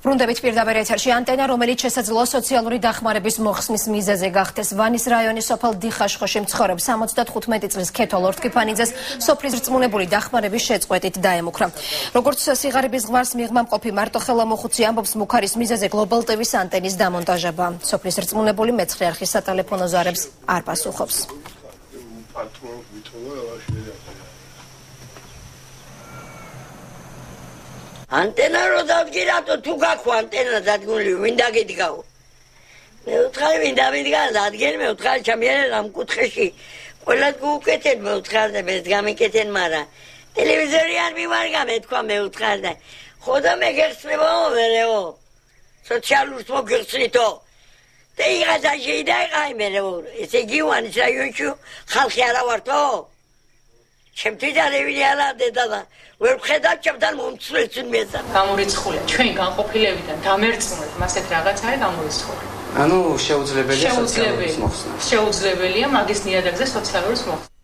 ბრუნდებით პირდაპირ ეთერში ანტენა, რომელიც შესაძლოა სოციალური დახმარების მოხსნის მიზეზი გახდეს. ვანის რაიონის სოფელ დიხაშხოში მცხოვრებ 75 წლის ქეთო ლორთქიფანიძეს სოფლის რწმუნებული დახმარების შეწყვეტით დაემუქრა. როგორც სიღარიბის ზღვარს მიღმა მყოფი მარტოხელა მოხუცი ამბობს, მუქარის მიზეზე გლობალ ტივის ანტენის დამონტაჟება. სოფლის რწმუნებული მეცხრე არხის სატელეფონო ზარებს არ პასუხობს. ანტენა რო დადგირატო თუ გაქვს ანტენა დადგმული ვინ დაგიდგაო მე ვთხარი ვინ დავიდგა დადგენ მე ვთხარი ჩამიერე ამ კუთხეში ყველა გუკეთენ მე ვთხარ და მე გამიკეთენ მაგრამ ტელევიზორი არ მივარგა მე თქვა მე ვთხარ და ხოდა მე გეხსნებო მერეო სოციალურს მოგიხსნითო და იღაცა შეიძლება მერეო ესე გივანის რაიონში ხალხი არა ვართო ჩემთვის არევინი არა დედა და ვერ ვხედავ ჩემთან მომცვლელს მესა გამორიცხულია ჩვენ განყოფილებიდან დამერწმუნეთ მასეთ რაღაც არის გამორიცხული ანუ შეუძლებელია სოციალურის მოხსნა შეუძლებელია მაგის ნიადაგზე სოციალურის მოხსნა